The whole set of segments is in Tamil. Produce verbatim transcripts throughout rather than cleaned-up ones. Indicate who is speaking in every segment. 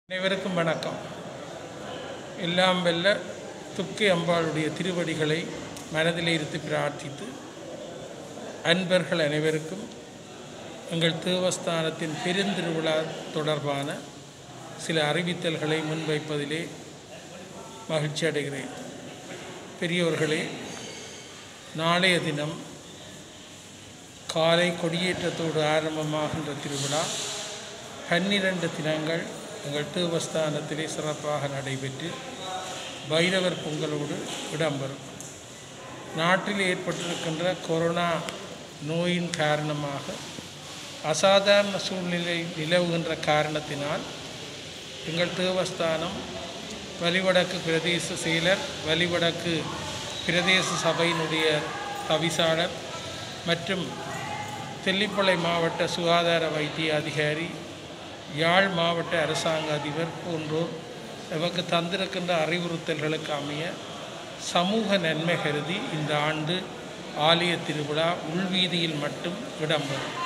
Speaker 1: அனைவருக்கும் வணக்கம். எல்லாம் வெல்ல துர்க்கை அம்பாளுடைய திருவடிகளை மனதிலே இருத்தி பிரார்த்தித்து, அன்பர்கள் அனைவருக்கும் எங்கள் தேவஸ்தானத்தின் பெருந்திருவிழா தொடர்பான சில அறிவித்தல்களை முன்வைப்பதிலே மகிழ்ச்சி அடைகிறேன். பெரியோர்களே, நாளைய தினம் காலை கொடியேற்றத்தோடு ஆரம்பமாகின்ற திருவிழா பன்னிரண்டு தினங்கள் எங்கள் தேவஸ்தானத்திலே சிறப்பாக நடைபெற்று பைரவர் பொங்கலோடு இடம்பெறும். நாட்டில் ஏற்பட்டிருக்கின்ற கொரோனா நோயின் காரணமாக அசாதாரண சூழ்நிலை நிலவுகின்ற காரணத்தினால் எங்கள் தேவஸ்தானம் வலிவடக்கு பிரதேச செயலர், வலிவடக்கு பிரதேச சபையினுடைய தவிசாளர் மற்றும் தெல்லிப்பளை மாவட்ட சுகாதார வைத்திய அதிகாரி, யாழ் மாவட்ட அரசாங்க அதிபர் போன்றோர் நமக்கு தந்திருக்கின்ற அறிவுறுத்தல்களுக்கு அமைய சமூக நன்மை கருதி இந்த ஆண்டு ஆலய திருவிழா உள்வீதியில் மட்டும் இடம்பெறும்.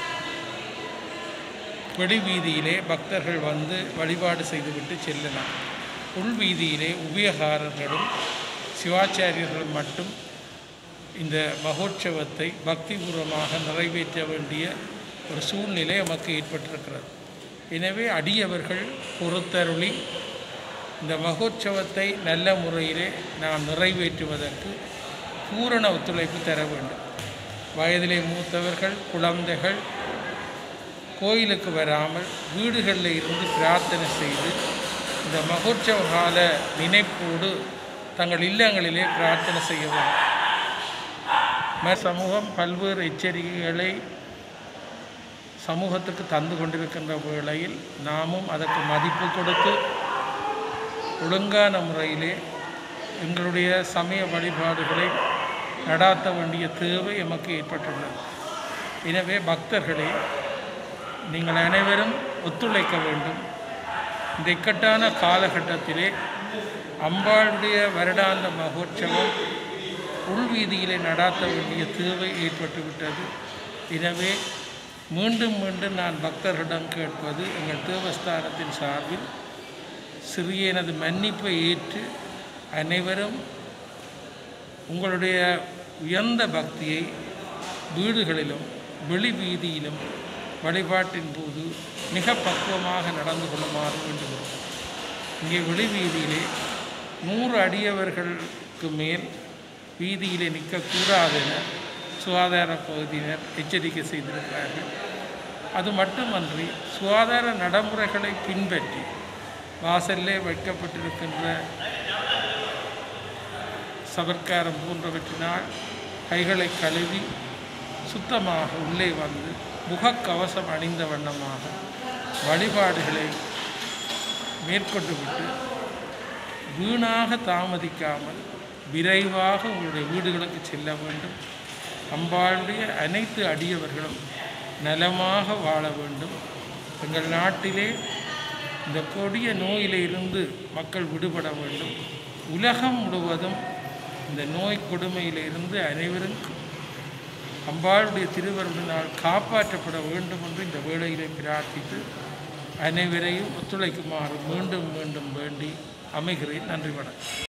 Speaker 1: வெளிவீதியிலே பக்தர்கள் வந்து வழிபாடு செய்துவிட்டு செல்லலாம். உள்வீதியிலே உபயகாரர்களும் சிவாச்சாரியர்களும் மட்டும் இந்த மகோற்சவத்தை பக்திபூர்வமாக நிறைவேற்ற வேண்டிய ஒரு சூழ்நிலை நமக்கு ஏற்பட்டிருக்கிறது. எனவே அடியவர்கள் பொறுத்தருளி இந்த மகோற்சவத்தை நல்ல முறையிலே நாம் நிறைவேற்றுவதற்கு பூரண ஒத்துழைப்பு தர வேண்டும். வயதிலே மூத்தவர்கள், குழந்தைகள் கோயிலுக்கு வராமல் வீடுகளில் இருந்து பிரார்த்தனை செய்து இந்த மகோற்சவ கால நினைப்போடு தங்கள் இல்லங்களிலே பிரார்த்தனை செய்ய வேண்டும். சமூகம் பல்வேறு எச்சரிக்கைகளை சமூகத்துக்கு தந்து கொண்டிருக்கின்ற வேளையில் நாமும் அதற்கு மதிப்பு கொடுத்து ஒழுங்கான முறையிலே எங்களுடைய சமய வழிபாடுகளை நடாத்த வேண்டிய தேவை எமக்கு ஏற்பட்டுள்ளது. எனவே பக்தர்களே, நீங்கள் அனைவரும் ஒத்துழைக்க வேண்டும். இந்த இக்கட்டான காலகட்டத்திலே அம்பாளுடைய வருடாந்த மகோற்சவம் உள்வீதியிலே நடாத்த வேண்டிய தேவை ஏற்பட்டுவிட்டது. எனவே மீண்டும் மீண்டும் நான் பக்தர்களிடம் கேட்பது, எங்கள் தேவஸ்தானத்தின் சார்பில் சிறிய எனது மன்னிப்பை ஏற்று அனைவரும் உங்களுடைய உயர்ந்த பக்தியை வீடுகளிலும் வெளி வீதியிலும் வழிபாட்டின் போது மிக பக்குவமாக நடந்து கொள்ளுமாறு வேண்டுகிறோம். இங்கே வெளி வீதியிலே நூறு அடியவர்களுக்கு மேல் வீதியிலே நிற்கக்கூடாதென சுகாதார பகுதியினர் எச்சரிக்கை செய்திருக்கிறார்கள். அது மட்டுமன்றி சுகாதார நடைமுறைகளை பின்பற்றி வாசல்லே வைக்கப்பட்டிருக்கின்ற சவர்க்காரம் போன்றவற்றினால் கைகளை கழுவி சுத்தமாக உள்ளே வந்து முகக்கவசம் அணிந்த வண்ணமாக வழிபாடுகளை மேற்கொண்டுவிட்டு வீணாக தாமதிக்காமல் விரைவாக உங்களுடைய வீடுகளுக்கு செல்ல வேண்டும். அம்பாளுடைய அனைத்து அடியவர்களும் நலமாக வாழ வேண்டும். எங்கள் நாட்டிலே இந்த கொடிய நோயிலிருந்து மக்கள் விடுபட வேண்டும். உலகம் முழுவதும் இந்த நோய் கொடுமையிலிருந்து அனைவரும் அம்பாளுடைய திருவருளினால் காப்பாற்றப்பட வேண்டும் என்று இந்த வேளையிலே பிரார்த்தித்து அனைவரையும் ஒத்துழைக்குமாறு மீண்டும் மீண்டும் வேண்டி அமைகிறேன். நன்றி, வணக்கம்.